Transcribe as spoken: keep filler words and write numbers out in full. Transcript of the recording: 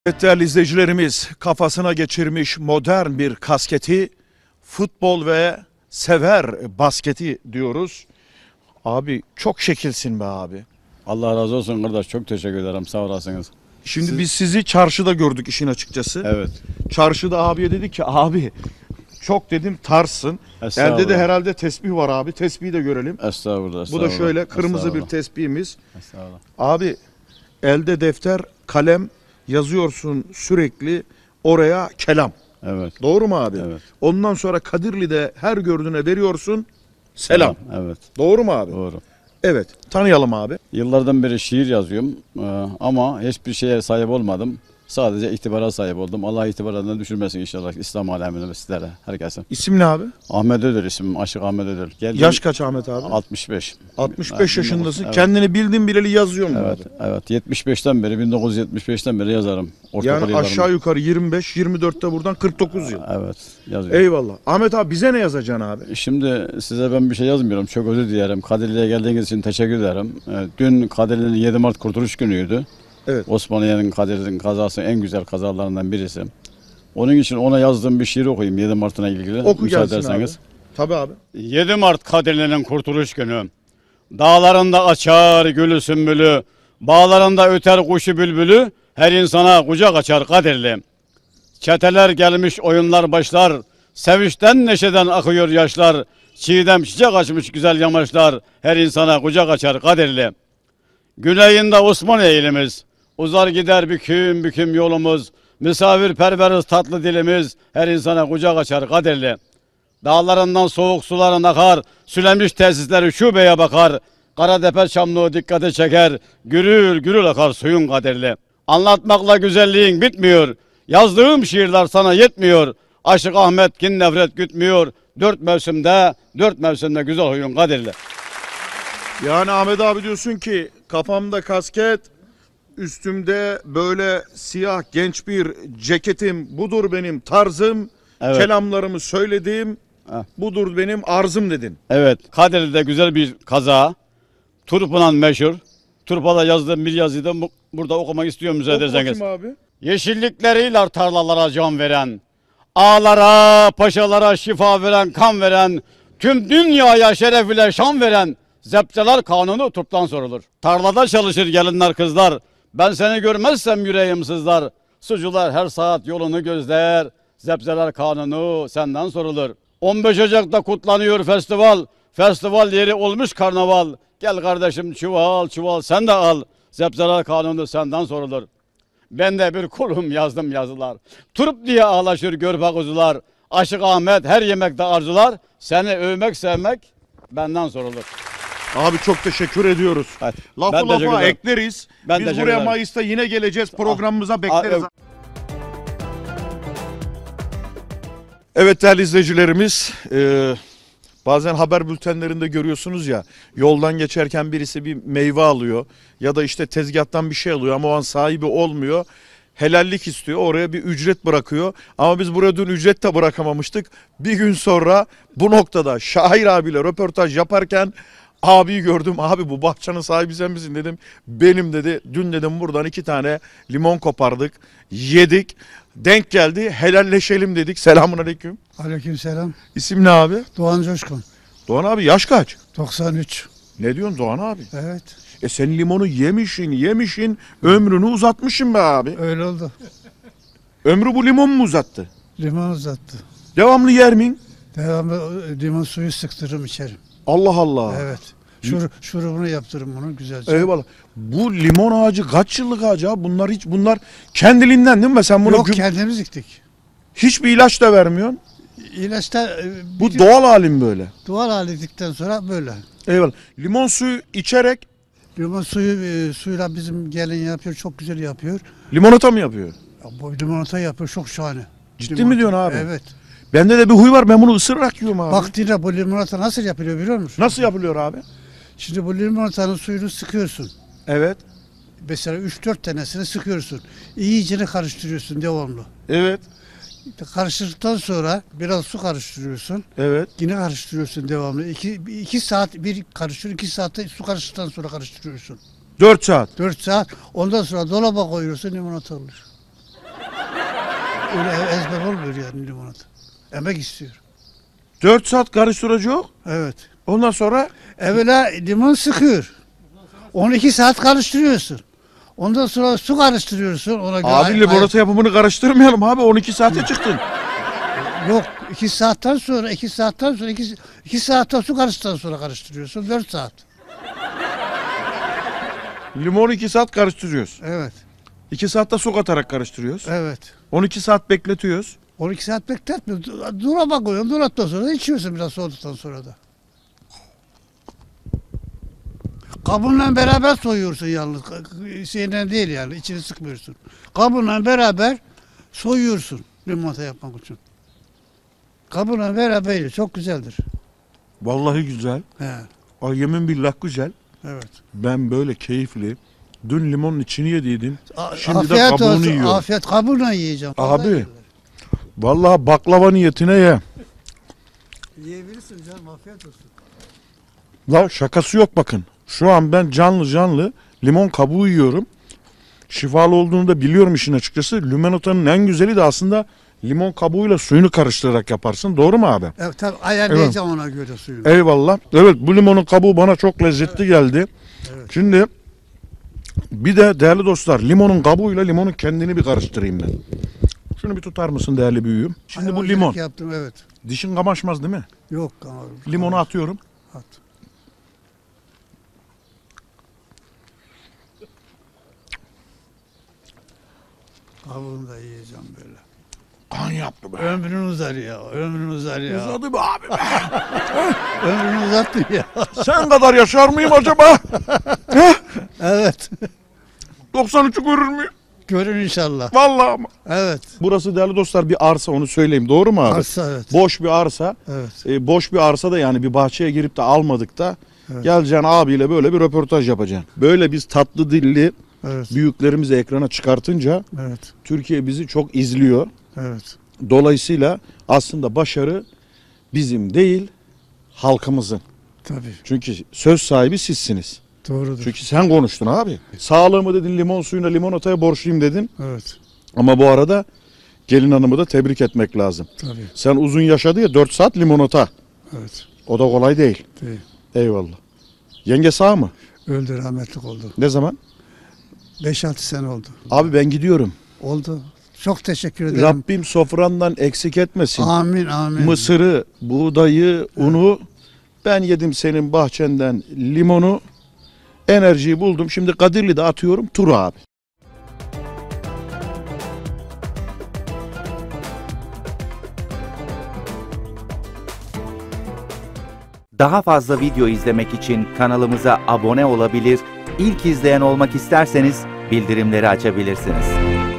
Evet değerli izleyicilerimiz, kafasına geçirmiş modern bir kasketi, futbol ve sever basketi diyoruz. Abi çok şekilsin be abi. Allah razı olsun kardeş, çok teşekkür ederim, sağ olasınız. Şimdi Siz- biz sizi çarşıda gördük işin açıkçası. Evet. Çarşıda abiye dedik ki abi çok dedim tarsın. Estağfurullah. Elde de herhalde tesbih var abi. Tesbihi de görelim. Estağfurullah, Bu estağfurullah. da şöyle kırmızı bir Estağfurullah. tesbihimiz. Estağfurullah. Abi elde defter, kalem yazıyorsun sürekli oraya kelam. Evet. Doğru mu abi? Evet. Ondan sonra Kadirli'de her gördüğüne veriyorsun selam. Evet. Doğru mu abi? Doğru. Evet. Tanıyalım abi. Yıllardan beri şiir yazıyorum ee, ama hiçbir şeye sahip olmadım. Sadece itibara sahip oldum. Allah itibarından düşürmesin inşallah İslam alemine ve sizlere, herkese. İsim ne abi? Ahmet Ödül ismim, Aşık Ahmet Ödül. Geldim, Yaş kaç Ahmet abi? altmış beş. altmış beş yaşındasın. Evet. Kendini bildiğin bileli yazıyorsun Evet, abi. evet. yetmiş beşten beri, bin dokuz yüz yetmiş beşten beri yazarım. Ortaokul Yani yıllarında. aşağı yukarı yirmi beş yirmi dörtte buradan kırk dokuz yıl. Evet, yazıyorum. Eyvallah. Ahmet abi bize ne yazacaksın abi? Şimdi size ben bir şey yazmıyorum. Çok özür dilerim. Kadirli'ye geldiğiniz için teşekkür ederim. Ee, Dün Kadirli'nin yedi Mart Kurtuluş Günü'ydü. Evet. Osmaniye'nin Kadirli'nin kazası en güzel kazalarından birisi. Onun için ona yazdığım bir şiir okuyayım yedi Mart'ına ilgili. Oku müsaade gelsin abi. ederseniz. Tabii abi. yedi Mart Kadirli'nin Kurtuluş Günü. Dağlarında açar gülü sümbülü, bağlarında öter kuşu bülbülü, her insana kucak açar Kadirli. Çeteler gelmiş, oyunlar başlar, sevinçten neşeden akıyor yaşlar, çiğdem çiçek açmış güzel yamaçlar, her insana kucak açar Kadirli. Güneyinde Osmaniye ilimiz, uzar gider büküm büküm yolumuz, misafirperveriz tatlı dilimiz, her insana kucak açar Kadirli. Dağlarından soğuk suların akar, sülemiş tesisleri şubeye bakar, Karatepe çamlığı dikkati çeker, gürül gürül akar suyun Kadirli. Anlatmakla güzelliğin bitmiyor, yazdığım şiirler sana yetmiyor, Aşık Ahmet kin nefret gütmüyor, dört mevsimde, dört mevsimde güzel huyun Kadirli. Yani Ahmet abi diyorsun ki kafamda kasket, üstümde böyle siyah genç bir ceketim, budur benim tarzım, Evet. kelamlarımı söyledim, Heh. budur benim arzım dedin. Evet, Kadirli'de güzel bir kaza, Turpa'nın meşhur. Turpa'da yazdığım bir yazıyı da bu- burada okumak istiyorum müsaade Oku ederseniz. bakayım abi. Yeşillikleriyle tarlalara can veren, ağalara, paşalara şifa veren, kan veren, tüm dünyaya şeref ile şan veren, zepçeler kanunu Turp'tan sorulur. Tarlada çalışır gelinler kızlar, ben seni görmezsem yüreğim sızlar. Sucular her saat yolunu gözler, zepçeler kanunu senden sorulur. on beş Ocak'ta kutlanıyor festival, festival yeri olmuş karnaval. Gel kardeşim çuval çuval sen de al, zepçeler kanunu senden sorulur. Ben de bir kulum yazdım yazılar. Turp diye ağlaşır görpe kuzular. Aşık Ahmet her yemekte arzular. Seni övmek sevmek benden sorulur. Abi çok teşekkür ediyoruz. Hadi. Lafı Ben teşekkür lafa ederim. ekleriz. Ben Biz teşekkür buraya ederim. Mayıs'ta yine geleceğiz. Programımıza bekleriz. Ah, Evet değerli izleyicilerimiz, e, bazen haber bültenlerinde görüyorsunuz ya, yoldan geçerken birisi bir meyve alıyor ya da işte tezgahtan bir şey alıyor ama o an sahibi olmuyor. Helallik istiyor, oraya bir ücret bırakıyor ama biz buraya dün ücret de bırakamamıştık. Bir gün sonra bu noktada Şair abiyle röportaj yaparken abiyi gördüm. Abi bu bahçenin sahibi sen misin dedim. Benim dedi. Dün dedim buradan iki tane limon kopardık, yedik. Denk geldi, helalleşelim dedik. Selamun aleyküm. Aleykümselam. İsim ne abi? Doğan Coşkun. Doğan abi yaş kaç? doksan üç. Ne diyorsun Doğan abi? Evet. E sen limonu yemişin yemişin ömrünü uzatmışsın be abi. Öyle oldu. Ömrü bu limon mu uzattı? Limon uzattı. Devamlı yer min? Devamlı limon suyu sıktırırım içerim. Allah Allah. Evet. Şur, şurubunu yaptırırım bunu güzelce. Eyvallah. Bu limon ağacı kaç yıllık ağacı abi? Bunlar hiç bunlar kendiliğinden değil mi? Sen bunu Yok gü- kendimiz diktik. hiçbir ilaç da vermiyorsun. İlaçta e, Bu bütün- doğal halim böyle. doğal hali diktikten sonra böyle. Eyvallah. Limon suyu içerek Limon suyu e, suyla bizim gelin yapıyor. Çok güzel yapıyor. limonata mı yapıyor? Ya, bu limonata yapıyor. Çok şahane. Ciddi Limonata. mi diyorsun abi? Evet. Bende de bir huy var. Ben bunu ısırarak yiyorum abi. Bak dinle, bu limonata nasıl yapılıyor biliyor musun? Nasıl yapılıyor abi? Şimdi bu limonatanın suyunu sıkıyorsun. Evet. Mesela üç dört tanesini sıkıyorsun. İyicini karıştırıyorsun devamlı. Evet. Karıştırdıktan sonra biraz su karıştırıyorsun. Evet. Yine karıştırıyorsun devamlı. İki, iki saat bir karıştır, iki saatte su karıştıktan sonra karıştırıyorsun. dört saat. Dört saat. Ondan sonra dolaba koyuyorsun, limonata olur. öyle ezber olmuyor yani limonata. Emek istiyor. dört saat karıştıracak. Evet. Ondan sonra Evvela limon sıkıyor. on iki saat karıştırıyorsun. Ondan sonra su karıştırıyorsun. Ona göre abi ay- limonata yapımını karıştırmayalım abi. on iki saate çıktın. ay- Yok. iki saatten sonra, iki saatten sonra, iki, iki saatte su karıştıktan sonra karıştırıyorsun. dört saat. Limonu iki saat karıştırıyoruz. Evet. iki saatte su katarak karıştırıyoruz. Evet. on iki saat bekletiyoruz. on iki saat bekletme. Dolaba koyuyorsun. Dolaptan sonra da içiyorsun biraz soğuduktan sonra da. Kabuğunla beraber soyuyorsun yalnız. Şeyden değil yani. İçini sıkmıyorsun. Kabuğunla beraber soyuyorsun limonata yapmak için. Kabuğunla beraber yiyor. Çok güzeldir. Vallahi güzel. He. Ay yemin billah güzel. Evet. Ben böyle keyifli. Dün limonun içini yediydim. A- Şimdi de afiyet kabuğunu olsun. yiyorum. Afiyet kabuğunla yiyeceğim. Abi. Vallahi baklava niyetine ye. Yiyebilirsin canım. Afiyet olsun. La şakası yok bakın. Şu an ben canlı canlı limon kabuğu yiyorum. Şifalı olduğunu da biliyorum işin açıkçası. Limonatanın en güzeli de aslında limon kabuğuyla suyunu karıştırarak yaparsın. Doğru mu abi? Evet tabii ayarlayacağım ona göre suyu. Eyvallah. Evet bu limonun kabuğu bana çok lezzetli geldi. Evet. Şimdi bir de değerli dostlar limonun kabuğuyla limonun kendini bir karıştırayım ben. Şunu bir tutar mısın değerli büyüğüm? Şimdi bu Hayvancılık limon. yaptım evet. Dişin kamaşmaz değil mi? Yok abi. Limonu atıyorum. At. Kabuğunu da yiyeceğim böyle. Kan yaptı be. Ömrün uzar ya. Ömrün uzar ya. Uzadı be abi be. Ömrünü uzattın ya. Sen kadar yaşar mıyım acaba? Heh, Evet. doksan üçü görür müyüm? Görün inşallah. Vallahi ama. Evet. Burası değerli dostlar bir arsa onu söyleyeyim. Doğru mu abi? Arsa evet. Boş bir arsa. Evet. E, boş bir arsa da yani bir bahçeye girip de almadık da Evet. geleceksin abiyle böyle bir röportaj yapacaksın. Böyle biz tatlı dilli Evet. büyüklerimizi ekrana çıkartınca Evet. Türkiye bizi çok izliyor. Evet. Dolayısıyla aslında başarı bizim değil halkımızın. Tabii. Çünkü söz sahibi sizsiniz. Doğrudur. Çünkü sen konuştun abi. Sağlığımı dedin limon suyuna limonataya borçluyum dedin. Evet. Ama bu arada gelin hanımı da tebrik etmek lazım. Tabii. Sen uzun yaşadı ya dört saat limonata. Evet. O da kolay değil. Değil. Eyvallah. Yenge sağ mı? Öldü rahmetlik oldu. Ne zaman? beş altı sene oldu. Abi ben gidiyorum. Oldu. Çok teşekkür ederim. Rabbim sofrandan eksik etmesin. Amin amin. Mısırı, buğdayı, unu ben yedim senin bahçenden limonu. Enerjiyi buldum. Şimdi Kadirli'de atıyorum turu abi. Daha fazla video izlemek için kanalımıza abone olabilir, ilk izleyen olmak isterseniz bildirimleri açabilirsiniz.